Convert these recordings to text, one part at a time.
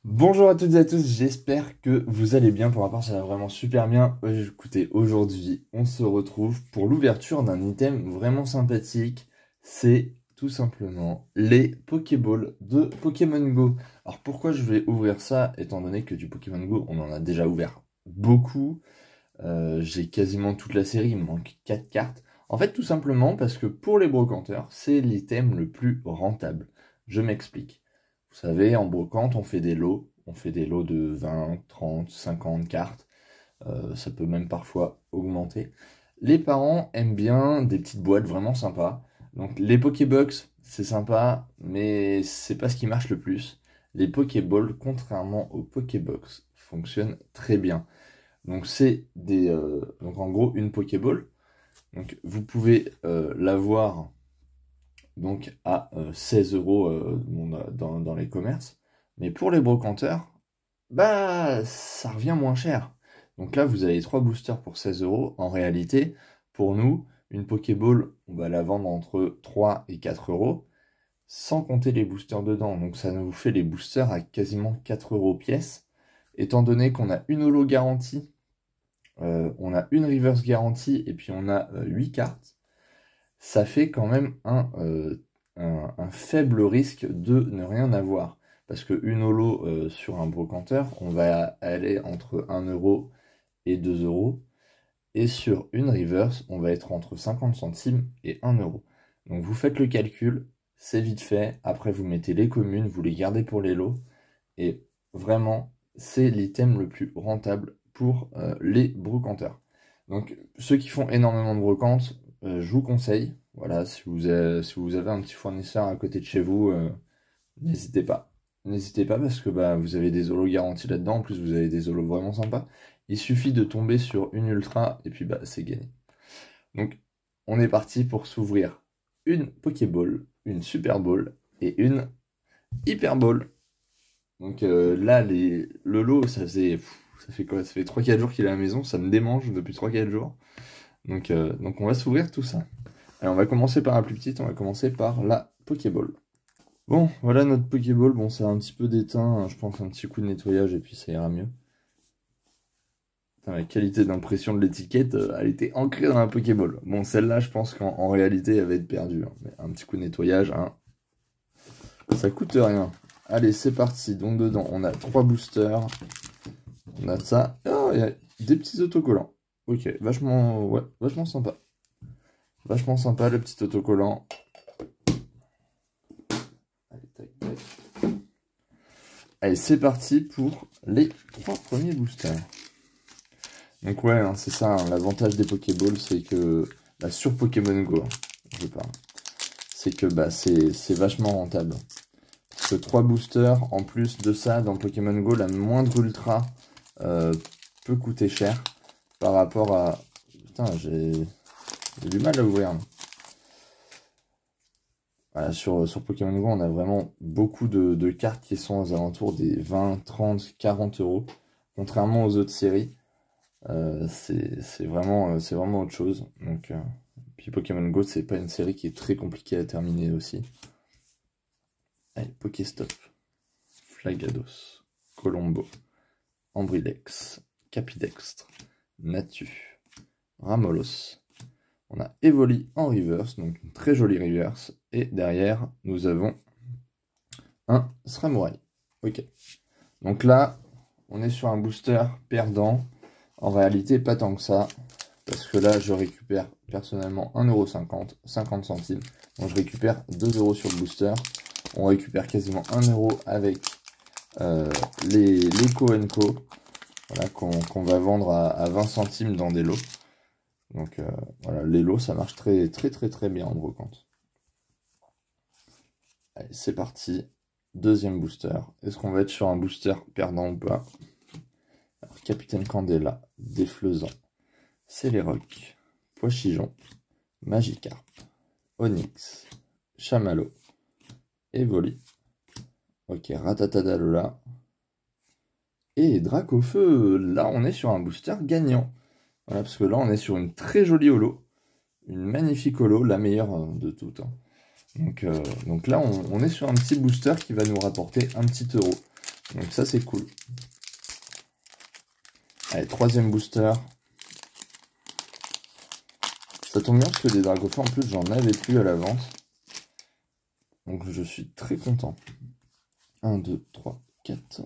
Bonjour à toutes et à tous, j'espère que vous allez bien. Pour ma part, ça va vraiment super bien. Écoutez, aujourd'hui, on se retrouve pour l'ouverture d'un item vraiment sympathique. C'est tout simplement les Pokéballs de Pokémon Go. Alors pourquoi je vais ouvrir ça, étant donné que du Pokémon Go, on en a déjà ouvert beaucoup. J'ai quasiment toute la série, il me manque 4 cartes. En fait, tout simplement parce que pour les brocanteurs, c'est l'item le plus rentable. Je m'explique. Vous savez, en brocante, on fait des lots de 20, 30, 50 cartes. Ça peut même parfois augmenter. Les parents aiment bien des petites boîtes vraiment sympas. Donc les Pokébox, c'est sympa, mais c'est pas ce qui marche le plus. Les Pokéballs, contrairement aux Pokébox, fonctionnent très bien. Donc donc en gros une Pokéball. Donc vous pouvez l'avoir donc à 16 euros dans les commerces. Mais pour les brocanteurs, bah ça revient moins cher. Donc là vous avez 3 boosters pour 16 euros. En réalité, pour nous, une Pokéball, on va la vendre entre 3 et 4 euros, sans compter les boosters dedans. Donc ça nous fait les boosters à quasiment 4 euros pièce. Étant donné qu'on a une holo garantie, on a une reverse garantie et puis on a 8 cartes, ça fait quand même un faible risque de ne rien avoir. Parce qu'une holo sur un brocanteur, on va aller entre 1 euro et 2 euros. Et sur une reverse, on va être entre 50 centimes et 1 euro. Donc vous faites le calcul, c'est vite fait. Après, vous mettez les communes, vous les gardez pour les lots. Et vraiment, c'est l'item le plus rentable pour les brocanteurs. Donc, ceux qui font énormément de brocantes, je vous conseille. Voilà, si vous avez un petit fournisseur à côté de chez vous, n'hésitez pas. N'hésitez pas parce que bah, vous avez des holos garantis là-dedans. En plus, vous avez des holos vraiment sympas. Il suffit de tomber sur une ultra et puis bah, c'est gagné. Donc, on est parti pour s'ouvrir une Pokéball, une Super Ball et une Hyper Ball. Donc là, le lot, ça fait quoi? Ça fait 3-4 jours qu'il est à la maison, ça me démange depuis 3-4 jours. Donc on va s'ouvrir tout ça. Alors on va commencer par la plus petite, on va commencer par la Pokéball. Bon, voilà notre Pokéball. Bon, ça a un petit peu d'éteint, hein, je pense un petit coup de nettoyage et puis ça ira mieux. Putain, la qualité d'impression de l'étiquette, elle était ancrée dans la Pokéball. Bon, celle-là, je pense qu'en réalité, elle va être perdue, hein. Mais un petit coup de nettoyage, hein, ça coûte rien. Allez, c'est parti. Donc dedans, on a 3 boosters. On a ça. Oh, il y a des petits autocollants. Ok, vachement, ouais, vachement sympa. Vachement sympa le petit autocollant. Allez, tac, tac. Allez, c'est parti pour les 3 premiers boosters. Donc ouais, hein, c'est ça, hein, l'avantage des Pokéballs, c'est que, bah, sur Pokémon Go, hein, je parle, c'est que bah, c'est vachement rentable. Parce que 3 boosters, en plus de ça, dans Pokémon Go, la moindre ultra peut coûter cher par rapport à... Putain, j'ai du mal à ouvrir. Voilà, sur Pokémon Go, on a vraiment beaucoup de cartes qui sont aux alentours des 20, 30, 40 euros. Contrairement aux autres séries, c'est vraiment autre chose. Donc, puis Pokémon Go, c'est pas une série qui est très compliquée à terminer aussi. Allez, Pokéstop, Flagados, Colombo, Ambrilex, Capidextre, Natu, Ramolos. On a Evoli en reverse, donc une très jolie reverse. Et derrière, nous avons un Sramorai. Ok. Donc là, on est sur un booster perdant. En réalité, pas tant que ça. Parce que là, je récupère personnellement 1,50€, 50 centimes. Donc je récupère 2 € sur le booster. On récupère quasiment 1 € avec les Co Co. Voilà, qu'on va vendre à 20 centimes dans des lots. Donc voilà, les lots, ça marche très bien en brocante. Allez, c'est parti. Deuxième booster. Est-ce qu'on va être sur un booster perdant ou pas? Alors, Capitaine Candela, Défleusant, Céléroc, Poichijon, Magikarp, Onyx, Chamallow, Evoli. Ok, Ratatadalola. Et Dracofeu. Là, on est sur un booster gagnant. Voilà, parce que là, on est sur une très jolie holo. Une magnifique holo, la meilleure de toutes. Hein. Donc là, on est sur un petit booster qui va nous rapporter un petit euro. Donc ça, c'est cool. Allez, troisième booster. Ça tombe bien parce que des Dragofeu, en plus, j'en avais plus à l'avance. Donc je suis très content. 1, 2, 3, 4.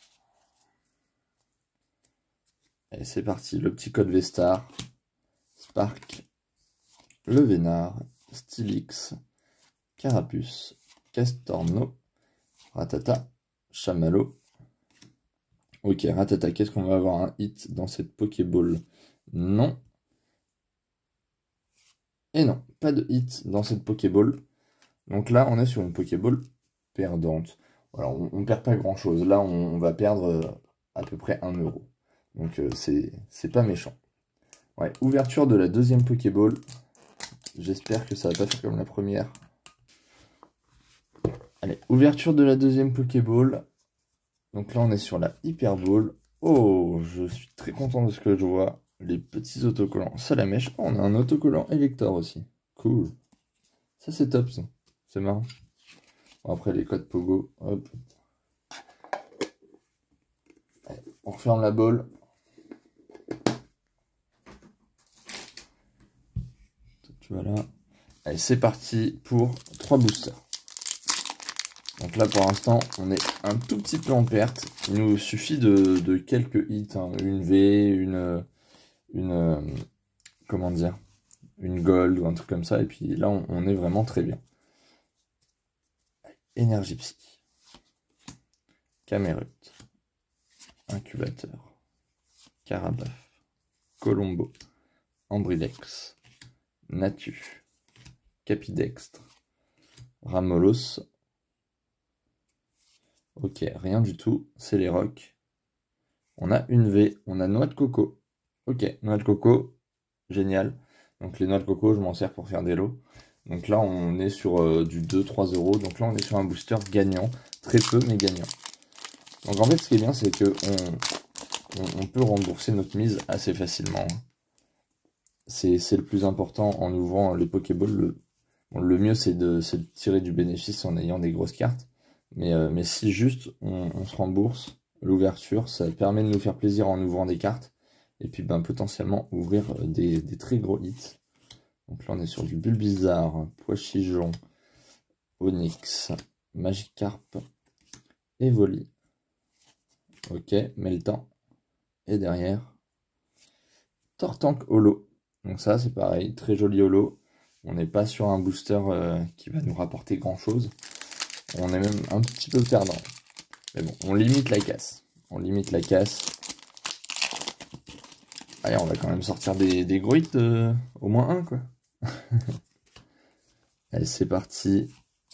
Allez, c'est parti. Le petit code Vestar. Spark. Le Vénard. Stylix. Carapuce. Castorno. Ratata. Chamallow. Ok, Ratata, qu'est-ce qu'on va avoir un hit dans cette Pokéball? Non. Et non, pas de hit dans cette Pokéball. Donc là, on est sur une Pokéball perdante. Alors, on perd pas grand-chose. Là, on va perdre à peu près 1 euro. Donc, c'est pas méchant. Ouais, ouverture de la deuxième Pokéball. J'espère que ça va pas faire comme la première. Allez, ouverture de la deuxième Pokéball. Donc là, on est sur la Hyper Ball. Oh, je suis très content de ce que je vois. Les petits autocollants. Salamèche. Oh, on a un autocollant Elector aussi. Cool. Ça, c'est top, ça. C'est marrant. Bon, après, les codes Pogo. Hop. Allez, on referme la ball. Tu vois là. Allez, c'est parti pour 3 boosters. Donc là, pour l'instant, on est un tout petit peu en perte. Il nous suffit de quelques hits, hein. Une V, comment dire, une gold ou un truc comme ça. Et puis là, on est vraiment très bien. Énergie Psy. Camerupt. Incubateur. Carabaf. Colombo. Ambrilex. Natu. Capidextre. Ramolos. Ok, rien du tout, c'est les rocs. On a une V, on a noix de coco. Ok, noix de coco, génial. Donc les noix de coco, je m'en sers pour faire des lots. Donc là, on est sur du 2-3 euros. Donc là, on est sur un booster gagnant. Très peu, mais gagnant. Donc en fait, ce qui est bien, c'est que on peut rembourser notre mise assez facilement. C'est le plus important en ouvrant les Pokéballs. Le mieux, c'est de tirer du bénéfice en ayant des grosses cartes. Mais si juste on se rembourse l'ouverture, ça permet de nous faire plaisir en ouvrant des cartes. Et puis potentiellement ouvrir des très gros hits. Donc là on est sur du Bulbizarre, Poichijon, Onyx, Magikarp, Evoli. Ok, Meltan. Et derrière, Tortank Holo. Donc ça c'est pareil, très joli holo. On n'est pas sur un booster qui va nous rapporter grand chose. On est même un petit peu perdant. Mais bon, on limite la casse. On limite la casse. Allez, on va quand même sortir des gros hits, au moins un, quoi. Allez, c'est parti.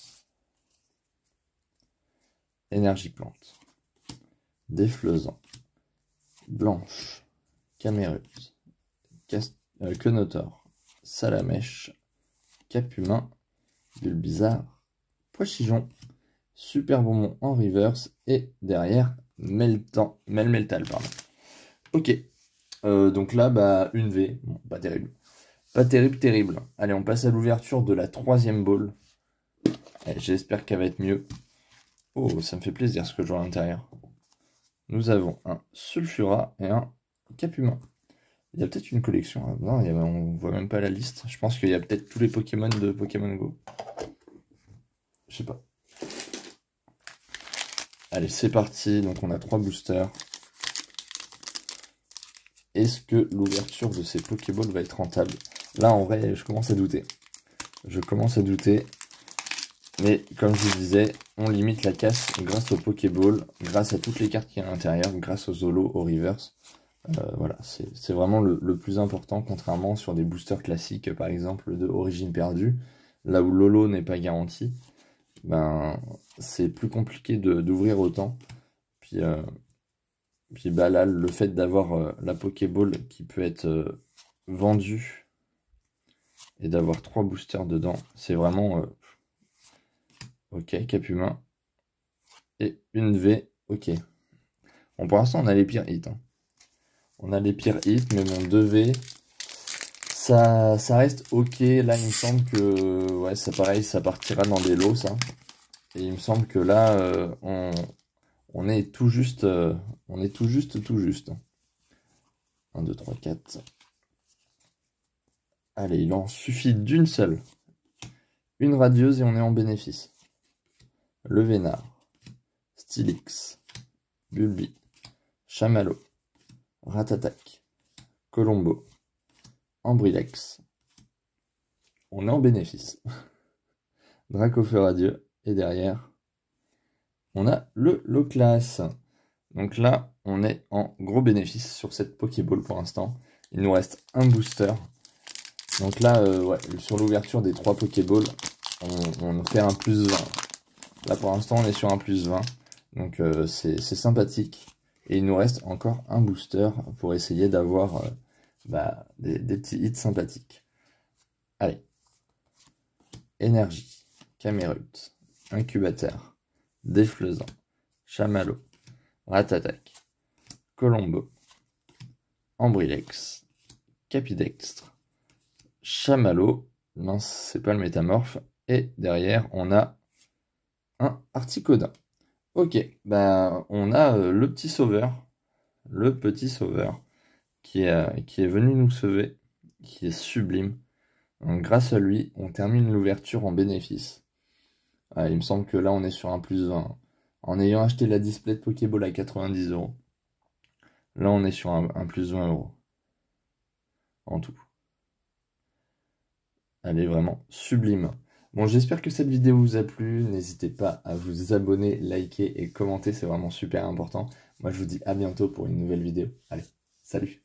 Énergie plante. Défleusant. Blanche. Camérupt. Quenotor. Salamèche. Capumin. Bulbizarre. Poichijon. Super bonbon en reverse. Et derrière, Melmetal, pardon. Ok. Donc là, une V. Bon, pas terrible. Pas terrible, terrible. Allez, on passe à l'ouverture de la 3e ball. J'espère qu'elle va être mieux. Oh, ça me fait plaisir ce que je vois à l'intérieur. Nous avons un Sulfura et un Capumin. Il y a peut-être une collection. Hein. Non, on voit même pas la liste. Je pense qu'il y a peut-être tous les Pokémon de Pokémon Go. Je sais pas. Allez, c'est parti. Donc, on a 3 boosters. Est-ce que l'ouverture de ces Pokéballs va être rentable? Là, en vrai, je commence à douter. Je commence à douter. Mais, comme je vous disais, on limite la casse grâce aux Pokéballs, grâce à toutes les cartes qui y a à l'intérieur, grâce aux holos, aux reverse. Voilà, c'est vraiment le plus important, contrairement sur des boosters classiques, par exemple, de Origine Perdue, là où l'holo n'est pas garanti. C'est plus compliqué d'ouvrir autant. Puis là, le fait d'avoir la Pokéball qui peut être vendue et d'avoir 3 boosters dedans, c'est vraiment... ok, Capumin. Et une V, ok. Bon, pour l'instant, on a les pires hits. Hein. On a les pires hits, mais bon, 2 V... Ça reste ok. Là, il me semble que... Ouais, c'est pareil, ça partira dans des lots, ça. Et il me semble que là, on On est tout juste, on est tout juste, tout juste. 1, 2, 3, 4. Allez, il en suffit d'une seule. Une radieuse et on est en bénéfice. Le Vénard, Stylix, Bulbi, Chamallow, Ratatac, Colombo, Ambrilex. On est en bénéfice. Dracofeu radieux. Et derrière, on a le Loclas. Donc là, on est en gros bénéfice sur cette Pokéball pour l'instant. Il nous reste un booster. Donc là, ouais, sur l'ouverture des 3 Pokéballs, on fait un plus 20. Là, pour l'instant, on est sur un plus 20. Donc c'est sympathique. Et il nous reste encore un booster pour essayer d'avoir des petits hits sympathiques. Allez. Énergie, Camerupt, Incubateur, Défleusant, Chamallow, Ratatac, Colombo, Ambrilex, Capidextre, Chamallow, mince, c'est pas le métamorphe, et derrière on a un Articodin. Ok, ben on a le petit sauveur qui est venu nous sauver, qui est sublime. Donc, grâce à lui, on termine l'ouverture en bénéfice. Il me semble que là, on est sur un plus 20. En ayant acheté la display de Pokéball à 90 €, là, on est sur un plus 20 € en tout. Elle est vraiment sublime. Bon, j'espère que cette vidéo vous a plu. N'hésitez pas à vous abonner, liker et commenter. C'est vraiment super important. Moi, je vous dis à bientôt pour une nouvelle vidéo. Allez, salut!